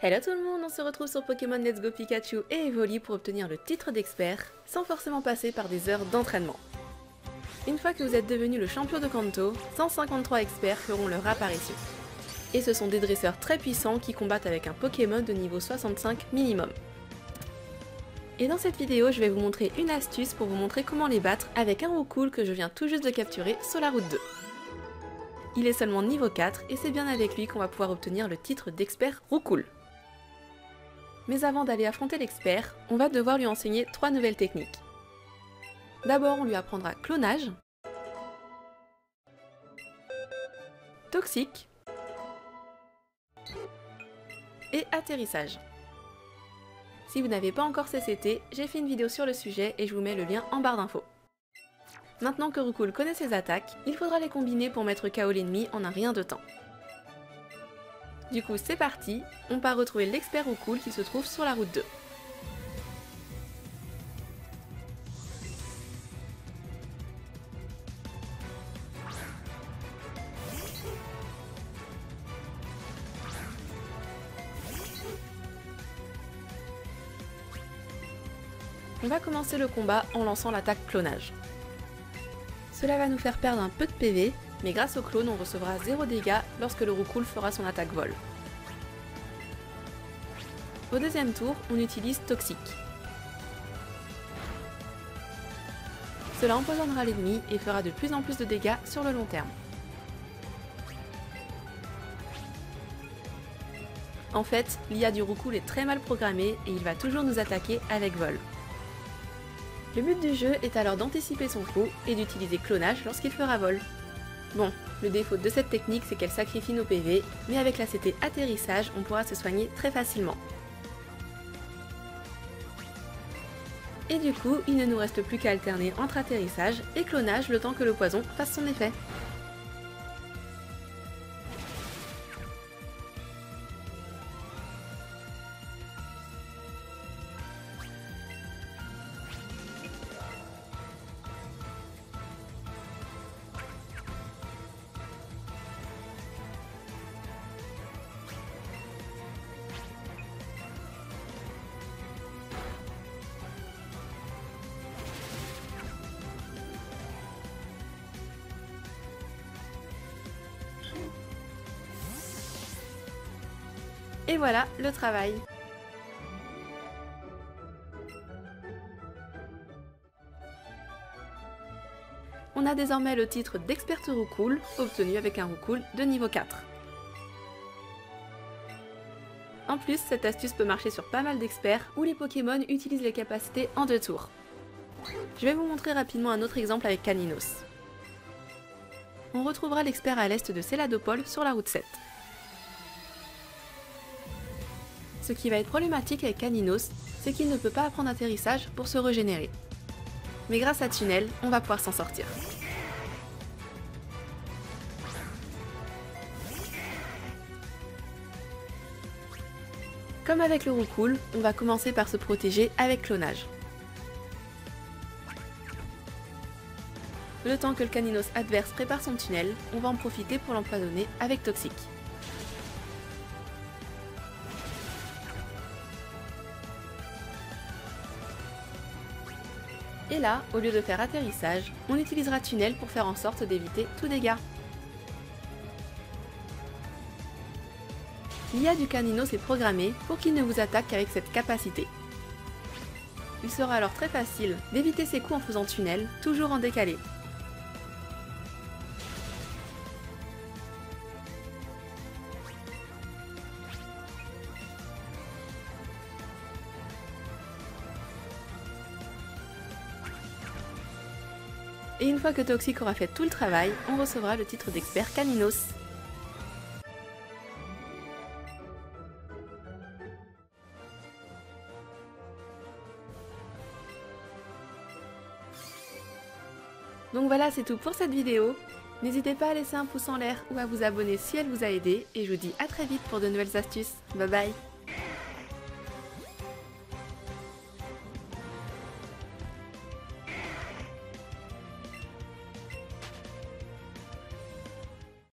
Hello tout le monde, on se retrouve sur Pokémon Let's Go Pikachu et Evoli pour obtenir le titre d'expert, sans forcément passer par des heures d'entraînement. Une fois que vous êtes devenu le champion de Kanto, 153 experts feront leur apparition. Et ce sont des dresseurs très puissants qui combattent avec un Pokémon de niveau 65 minimum. Et dans cette vidéo, je vais vous montrer une astuce pour vous montrer comment les battre avec un Roucoule que je viens tout juste de capturer sur la route 2. Il est seulement niveau 4 et c'est bien avec lui qu'on va pouvoir obtenir le titre d'expert Roucoule. Mais avant d'aller affronter l'expert, on va devoir lui enseigner 3 nouvelles techniques. D'abord, on lui apprendra clonage, toxique et atterrissage. Si vous n'avez pas encore CCT, j'ai fait une vidéo sur le sujet et je vous mets le lien en barre d'infos. Maintenant que Roucoule connaît ses attaques, il faudra les combiner pour mettre KO l'ennemi en un rien de temps. Du coup c'est parti, on part retrouver l'expert Roucoule qui se trouve sur la route 2. On va commencer le combat en lançant l'attaque clonage. Cela va nous faire perdre un peu de PV, mais grâce au clone on recevra 0 dégâts lorsque le Roucoule fera son attaque vol. Au deuxième tour, on utilise toxique. Cela empoisonnera l'ennemi et fera de plus en plus de dégâts sur le long terme. En fait, l'IA du Roucoule est très mal programmée et il va toujours nous attaquer avec vol. Le but du jeu est alors d'anticiper son coup et d'utiliser clonage lorsqu'il fera vol. Bon, le défaut de cette technique c'est qu'elle sacrifie nos PV, mais avec la CT atterrissage on pourra se soigner très facilement. Et du coup, il ne nous reste plus qu'à alterner entre atterrissage et clonage le temps que le poison fasse son effet. Et voilà le travail. On a désormais le titre d'experte Roucoule, obtenu avec un Roucoule de niveau 4. En plus, cette astuce peut marcher sur pas mal d'experts où les Pokémon utilisent les capacités en 2 tours. Je vais vous montrer rapidement un autre exemple avec Caninos. On retrouvera l'expert à l'est de Céladopole sur la route 7. Ce qui va être problématique avec Caninos, c'est qu'il ne peut pas apprendre atterrissage pour se régénérer. Mais grâce à Tunnel, on va pouvoir s'en sortir. Comme avec le Roucoule, on va commencer par se protéger avec clonage. Le temps que le Caninos adverse prépare son tunnel, on va en profiter pour l'empoisonner avec toxique. Et là, au lieu de faire atterrissage, on utilisera tunnel pour faire en sorte d'éviter tout dégât. L'IA du Caninos est programmée pour qu'il ne vous attaque qu'avec cette capacité. Il sera alors très facile d'éviter ses coups en faisant tunnel, toujours en décalé. Et une fois que Toxic aura fait tout le travail, on recevra le titre d'expert Caninos. Donc voilà, c'est tout pour cette vidéo. N'hésitez pas à laisser un pouce en l'air ou à vous abonner si elle vous a aidé, et je vous dis à très vite pour de nouvelles astuces. Bye bye!